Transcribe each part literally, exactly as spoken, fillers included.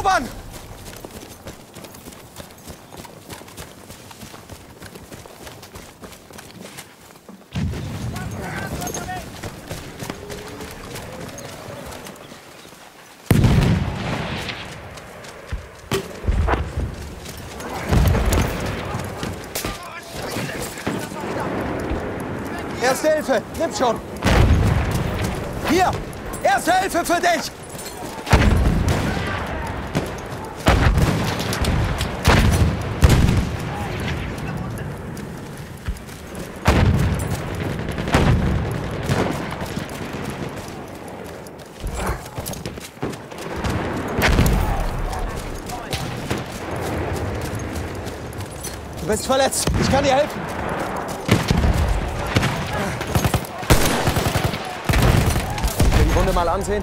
erobern! Erste Hilfe, nimm schon! Hier! Erste Hilfe für dich! Du bist verletzt. Ich kann dir helfen. Ich will die Wunde mal ansehen.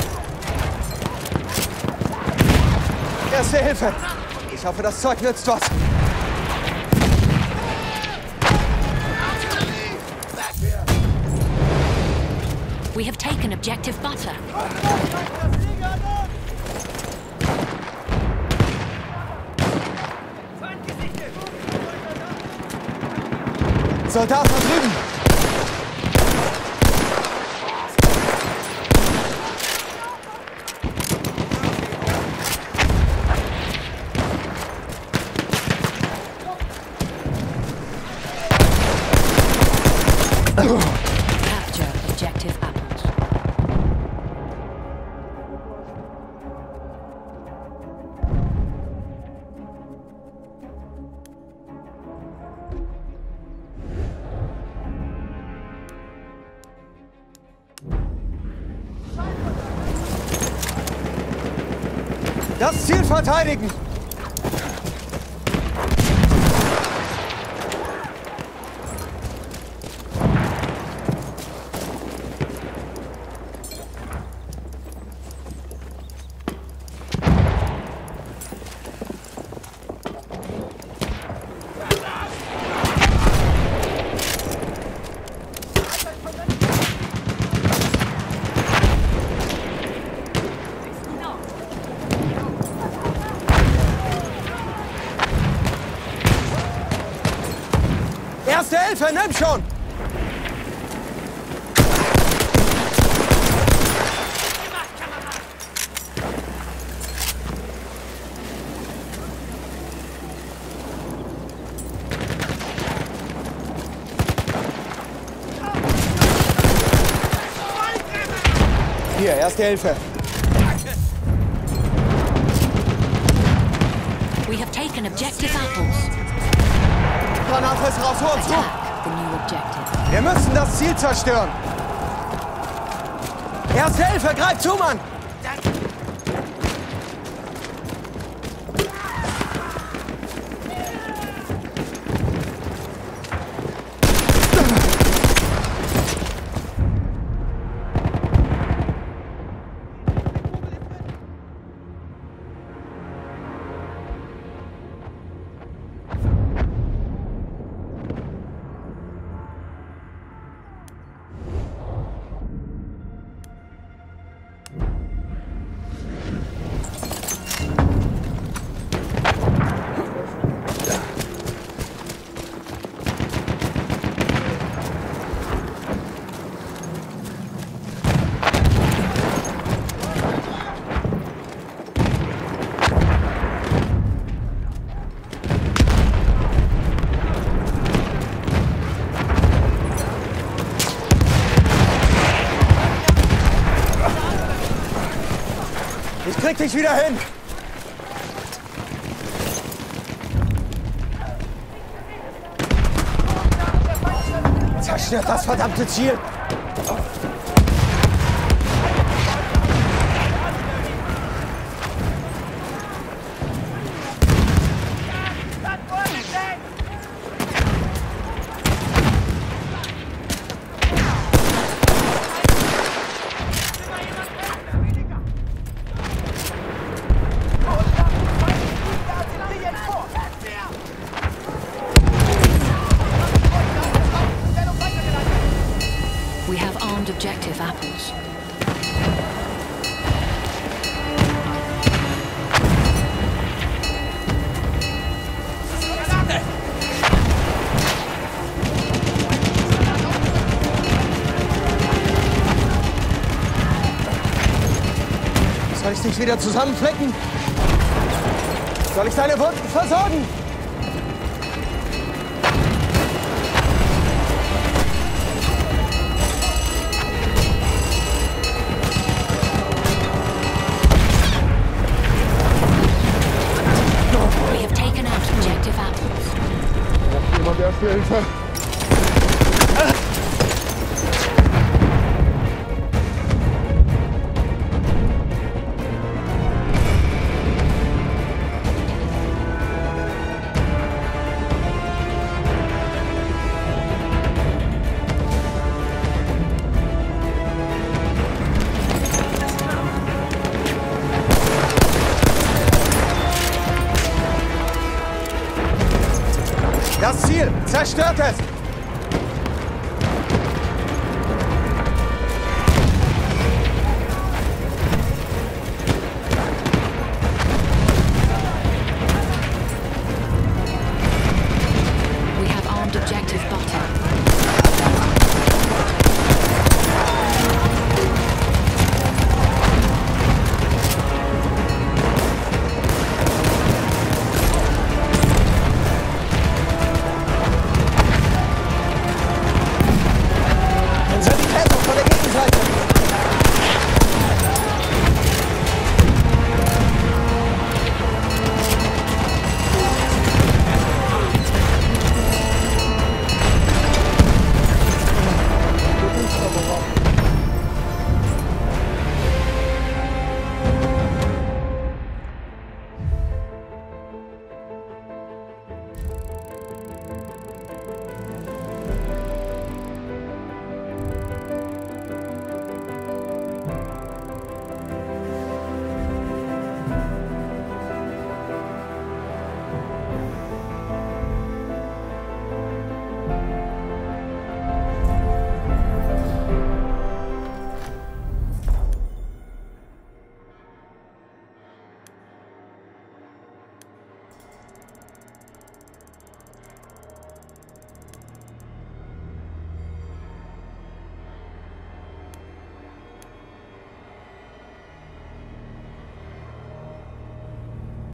Erste Hilfe. Ich hoffe, das Zeug nützt was. We have taken objective butter. Soldat da drüben! Capture objective apples. Das Ziel verteidigen! Erste Hilfe, nimm schon! Hier, erste Hilfe. We have taken objective apples. Granate ist raus, hol uns zu! Attack the new objective. Wir müssen das Ziel zerstören! Erste Hilfe, greif zu, Mann! Ich krieg dich wieder hin! Zerstört das verdammte Ziel! We have armed objective apples. Soll ich dich wieder zusammenflecken? Soll ich deine Wunden versorgen? We have taken out objective apples. Braucht jemand erste Hilfe? Das Ziel! Zerstört es!